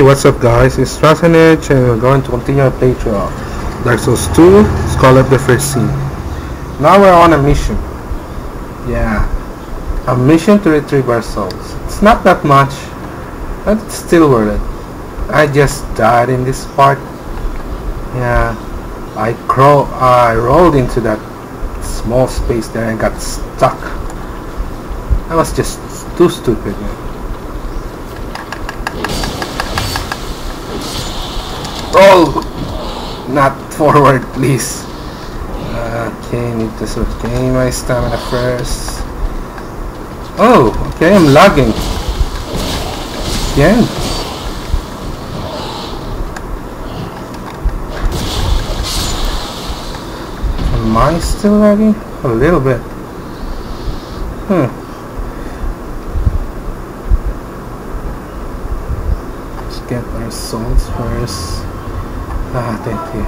Hey, what's up guys, it's Rasanich and we're going to continue our playthrough of Dark Souls 2, Skull of the First Sea. Now we're on a mission. Yeah, a mission to retrieve our souls. It's not that much, but it's still worth it. I just died in this part. Yeah, I rolled into that small space there and got stuck. I was just too stupid, man. Roll! Not forward, please. Okay, need to gain my stamina first. Oh, okay, I'm lagging. Again. Am I still lagging? A little bit. Let's get our souls first. Thank you.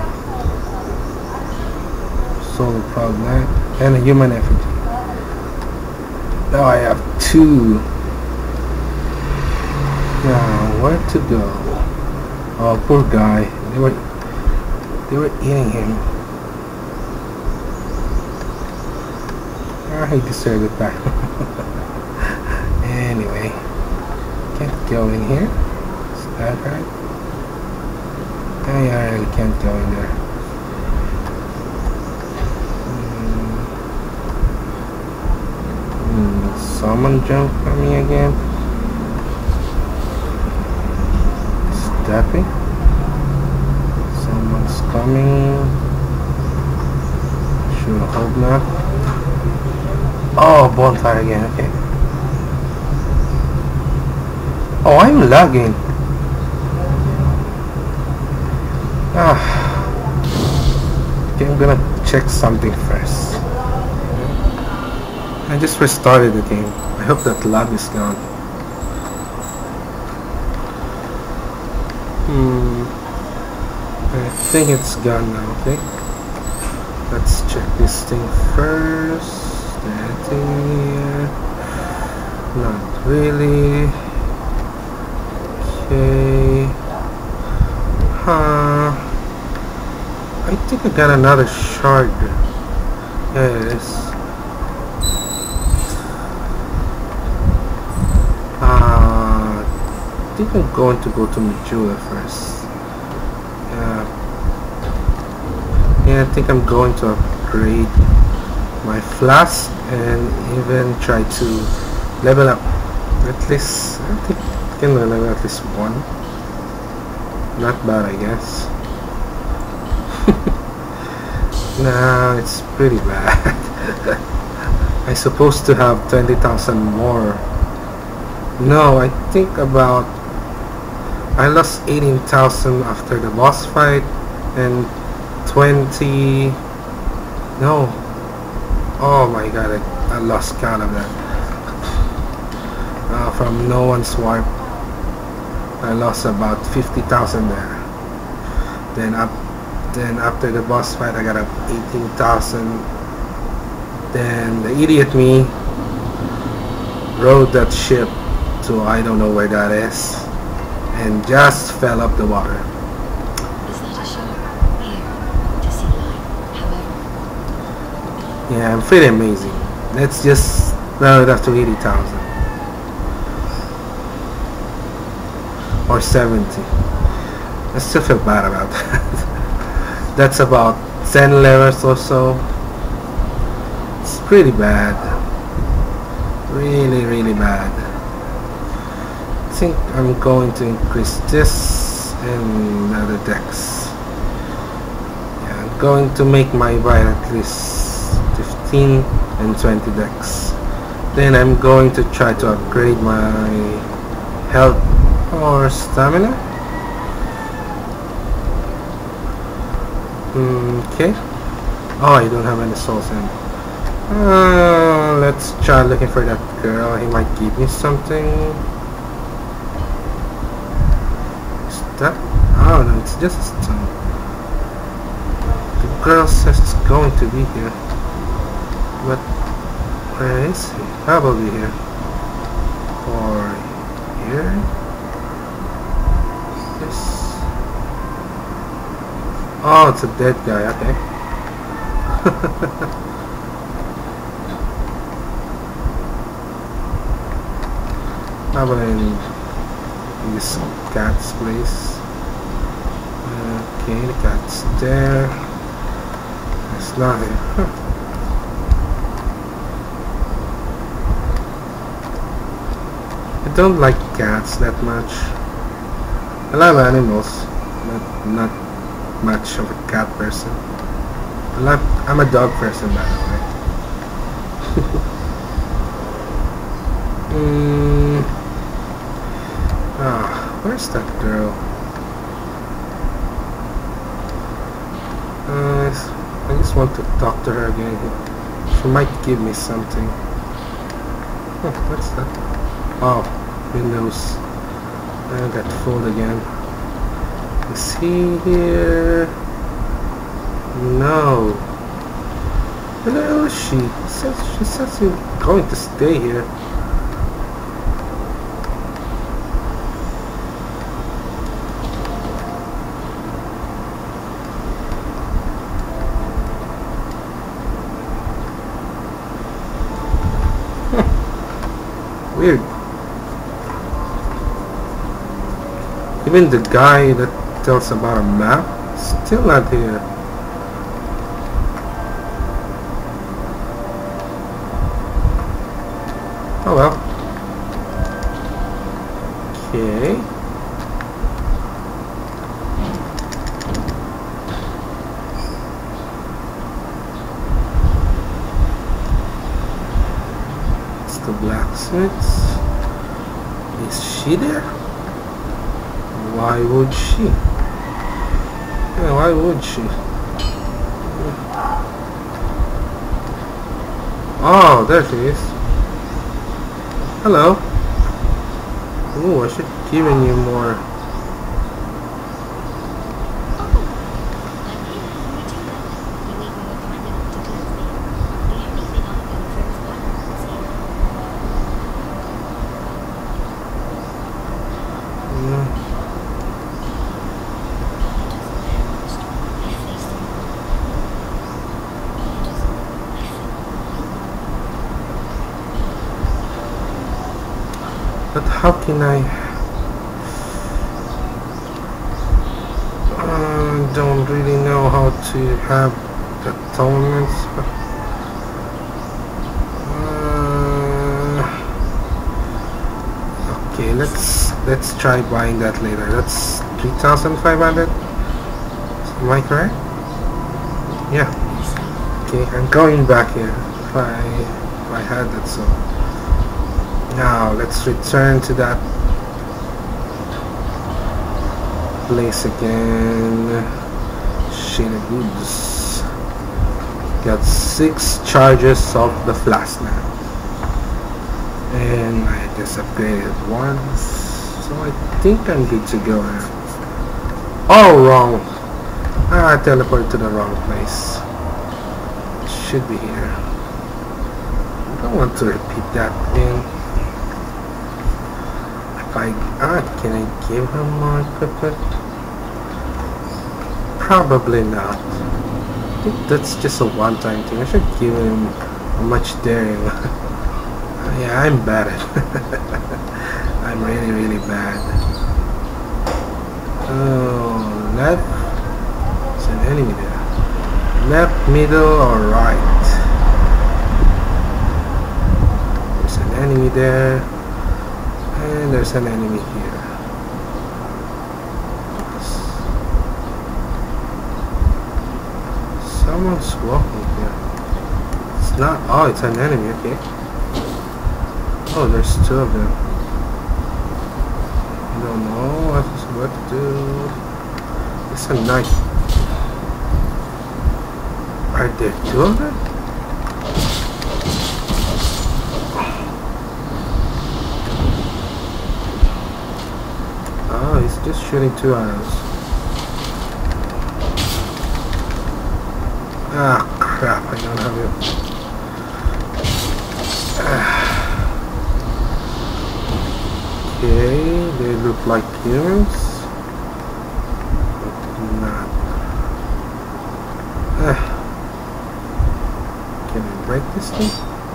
Soul Proud Knight and a human effigy. Now I have two. Now where to go? Oh, poor guy. They were eating him. He deserved it back. Anyway, can't go in here. Is that right? I really can't go in there. Someone jumped on me again. Stepping. Someone's coming. Sure hope not. Oh, bonfire again, okay. Oh, I'm lagging. Okay, I'm gonna check something first. I just restarted the game. I hope that lag is gone. I think it's gone now, okay? Let's check this thing first. Anything here? Not really. Okay. I think I got another shard. Yeah, it is. I think I'm going to go to Majula first. Yeah, I think I'm going to upgrade my flask and even try to level up at least. I think I can level at least one. Not bad, I guess. Nah, it's pretty bad. I'm supposed to have 20,000 more. No, I think about I lost 18,000 after the boss fight and 20. No. Oh my god, I lost count of that. From No One's Warp, I lost about 50,000 there. Then after the boss fight, I got up 18,000. Then the idiot me rode that ship to I don't know where that is, and just fell up the water. Is that a shark? Here, to see light, however. Yeah, I'm pretty amazing. Let's just round it up to 80,000. Or 70. I still feel bad about that. That's about 10 levels or so. It's pretty bad. Really, really bad. I think I'm going to increase this and another dex. Yeah, I'm going to make my ride at least 15 and 20 dex. Then I'm going to try to upgrade my health or stamina. Okay. Oh, I don't have any souls in. Let's try looking for that girl. He might give me something. Is that? Oh no, it's just a stone. The girl says it's going to be here, but where is he? Probably here. Or here? This. Oh, it's a dead guy. Okay. How about in this cat's place? Okay, the cat's there. It's nothing. I don't like cats that much. I love animals, but not much of a cat person. I'm a dog person, by the way. Where's that girl? I just want to talk to her again. She might give me something. Oh, what's that? Oh, windows. I got full again. Is he here? No. Where is she? She says she's going to stay here. Weird. Even the guy that tells about a map is still not here. Oh well. Okay. It's the blacksmith. Is she there? Why would she? Yeah, why would she? Oh, there she is. Hello. Ooh, I should have given you more. But how can I? Don't really know how to have the tournaments. Okay, let's try buying that later. That's 3,500. Am I correct? Yeah. Okay, I'm going back here. If I had that, so. Now let's return to that place again. Shady goods. Got 6 charges of the flask now, and I just upgraded once, so I think I'm good to go now. Oh, wrong! I teleported to the wrong place. It should be here. I don't want to repeat that thing. Can I give him more equipment? Probably not. I think that's just a one-time thing. I should give him much daring. Yeah, I'm bad at it. I'm really, really bad. Oh, left. There's an enemy there. Left, middle, or right? There's an enemy there. And there's an enemy here. Someone's walking here. It's not. Oh, it's an enemy. Okay. Oh, there's 2 of them. I don't know what to do. It's a knife. Are there 2 of them? Oh, he's just shooting 2 arrows. Ah, crap, I don't have it. Okay, they look like humans. Can I break this thing?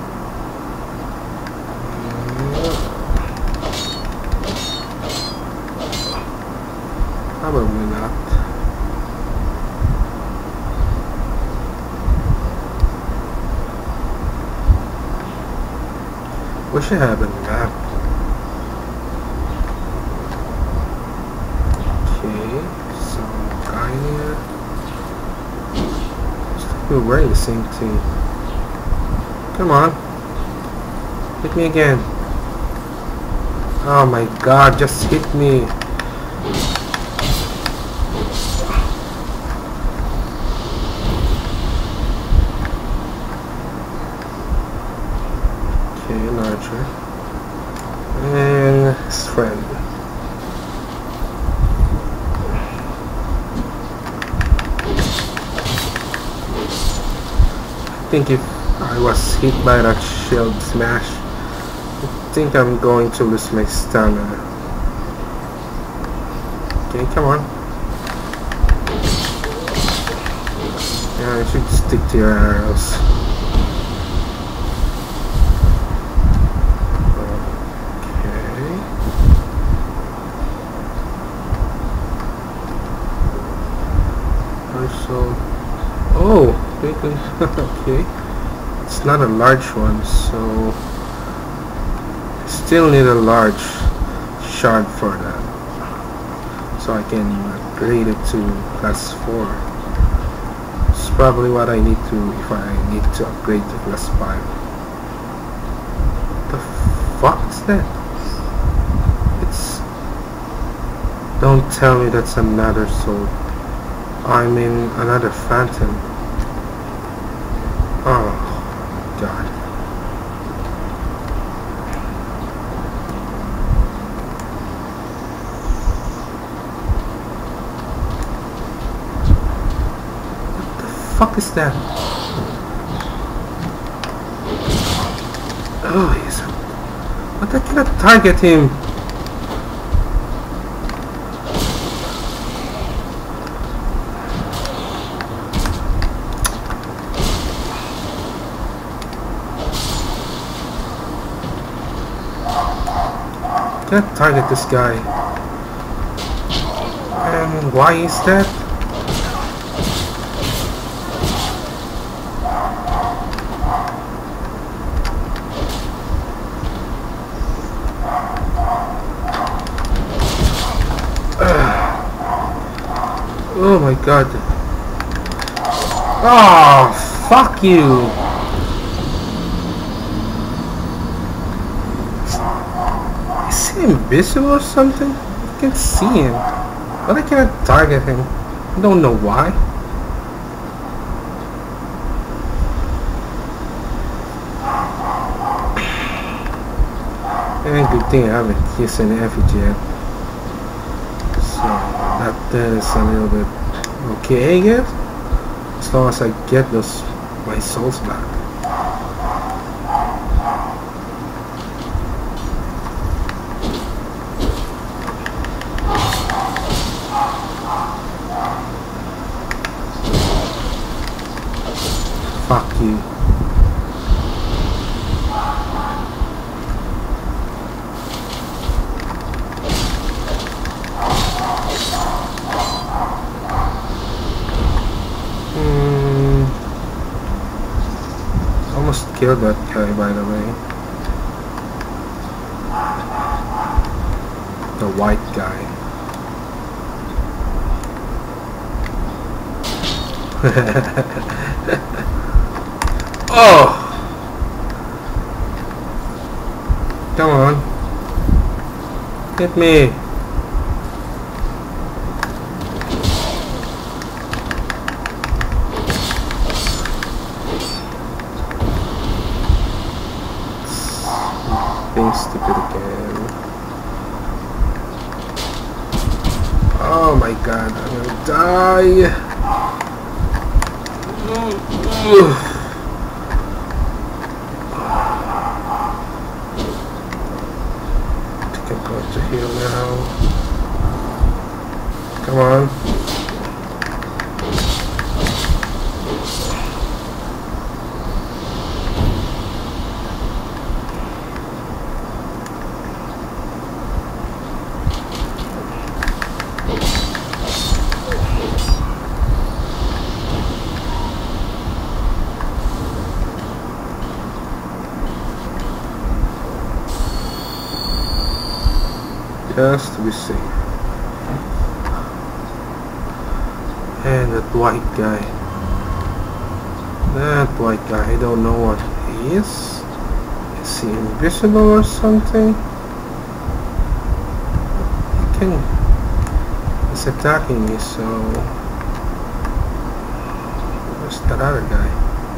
Probably not. Wish I had a map. Okay, some guy here. We're wearing the same thing. Come on. Hit me again. Oh my god, just hit me. Okay, an archer. And his friend. I think if I was hit by that shield smash, I think I'm going to lose my stamina. Okay, come on. Yeah, I should stick to your arrows. Okay. Also, oh, okay. It's not a large one, so still need a large shard for that, so I can upgrade it to class 4. It's probably what I need to if I need to upgrade to class 5. The fuck is that? It's... Don't tell me that's another sword. I mean another phantom. Oh god. Fuck is that? Oh, he's... But I cannot target him. I cannot target this guy. And why is that? Oh my god. Oh, fuck you. Is he invisible or something? I can see him, but I cannot target him. I don't know why. And good thing I haven't kissed an effigy yet. So that is a little bit okay, I guess, as long as I get those my souls back. Fuck you. Almost killed that guy, by the way. The white guy. Oh! Come on. Hit me. Being stupid again. Oh my god, I'm gonna die. I think I'm going to heal now. Come on. has to be safe. And that white guy. That white guy, I don't know what he is. Is he invisible or something? He's attacking me, so where's that other guy?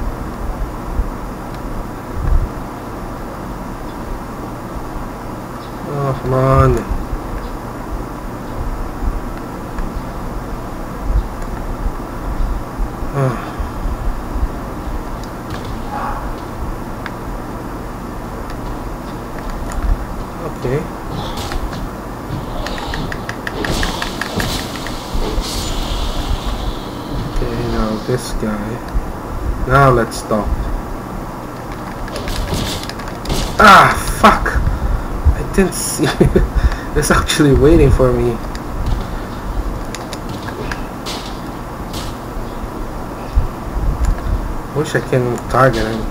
Oh, come on. Okay. This guy. Now let's stop. Ah, fuck! I didn't see. It's actually waiting for me. Wish I can target him.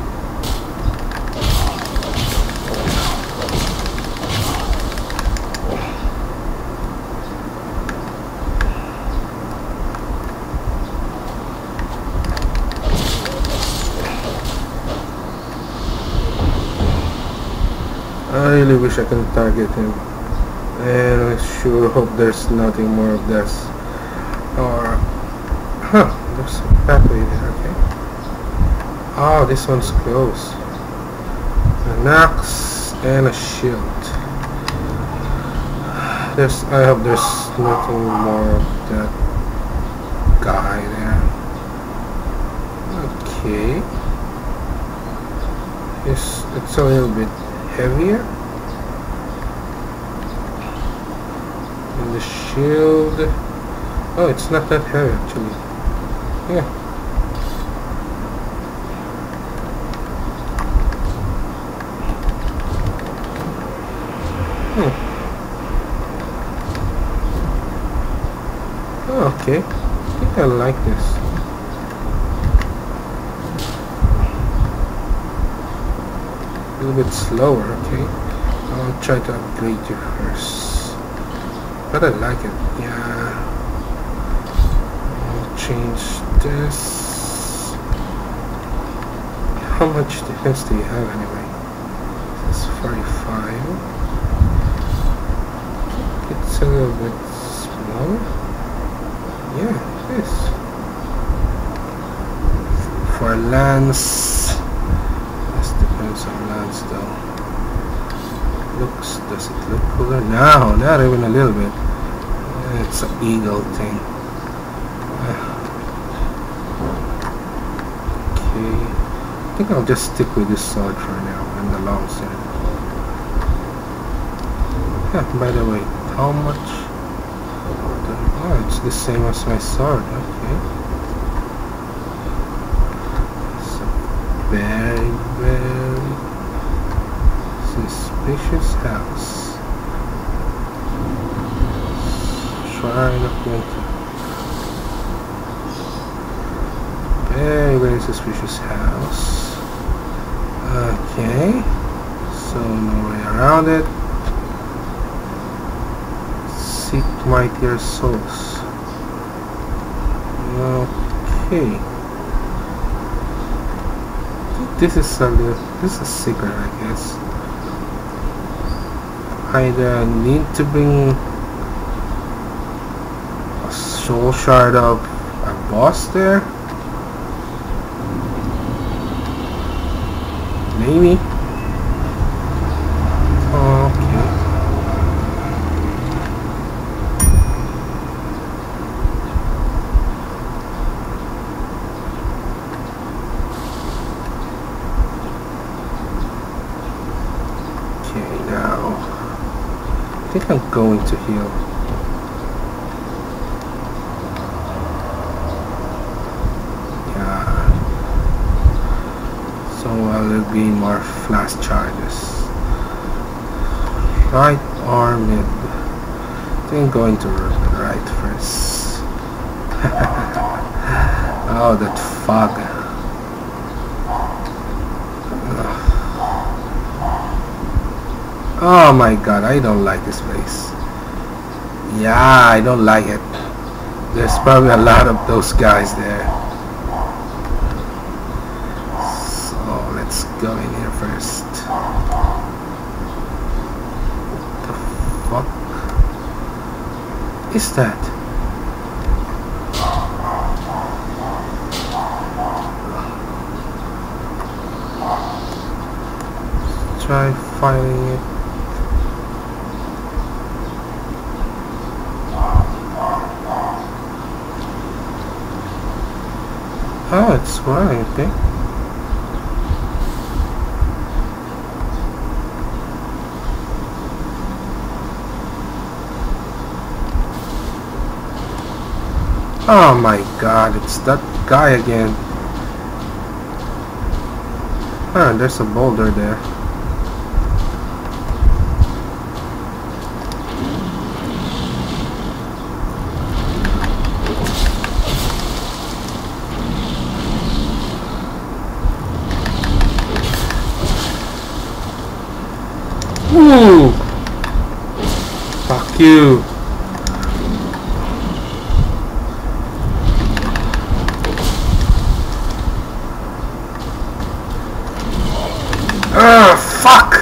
I really wish I could target him, and I sure hope there's nothing more of this. Or, there's a pathway there. Okay. Oh, this one's close. An axe and a shield. I hope there's nothing more of that guy there. Okay. It's a little bit heavier, and the shield, oh, it's not that heavy actually. Yeah. Oh, okay, I think I like this. A little bit slower, okay. I'll try to upgrade you first. But I like it, yeah. I'll change this. How much defense do you have anyway? It's 45. It's a little bit smaller. Yeah, it is. For lance. Some lands though. Does it look cooler? No, not even a little bit. It's an eagle thing. Okay, I think I'll just stick with this sword for now and the long sword. Yeah, by the way, how much? Oh, it's the same as my sword. Okay. So very suspicious house. Shrine of Winter. Very suspicious house. Okay, so no way around it. Seek mightier souls. Okay. This is a secret, I guess. I need to bring a soul shard of a boss there. Maybe. Okay. Okay, now I think I'm going to heal. So I'll be more flash charges. Right or mid? I think I'm going to right first. Oh, that fog. Oh my god, I don't like this place. Yeah, I don't like it. There's probably a lot of those guys there. So let's go in here first. What the fuck is that? Try fighting it. Oh, it's running, okay. Oh my god, it's that guy again. Ah, there's a boulder there. Ooh! Fuck you! Ah, fuck!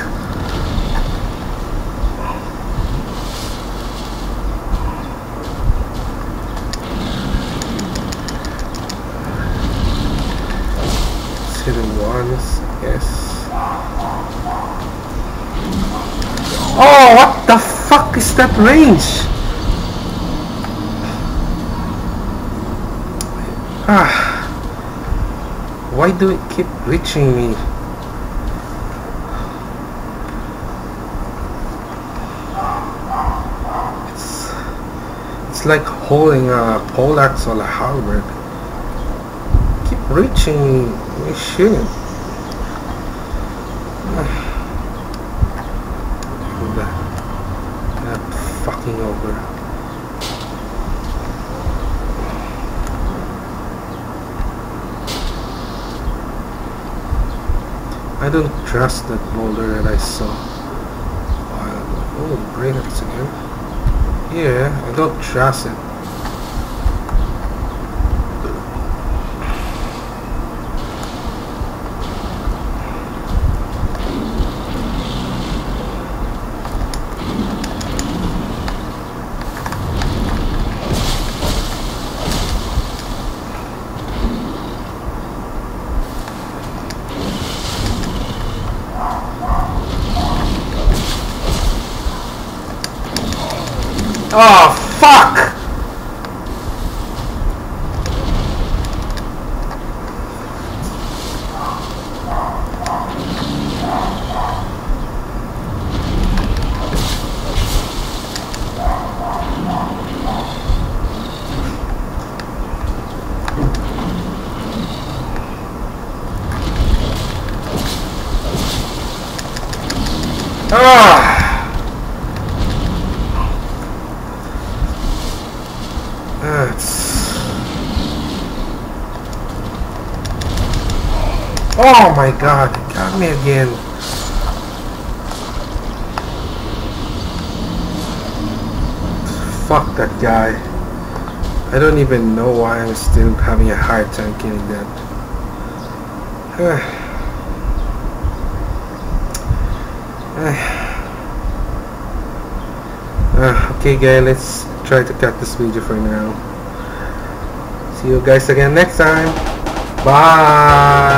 Hidden ones, yes. Oh, what the fuck is that range? Ah, why do it keep reaching me? It's like holding a poleaxe or a halberd. Keep reaching me. Shit. That fucking over. I don't trust that boulder that I saw. Oh, bring it again. Yeah, I don't trust it. Oh, fuck! Ah! Oh my god, it got me again. Fuck that guy. I don't even know why I'm still having a hard time killing that. Okay guys, let's try to cut this video for now. See you guys again next time. Bye.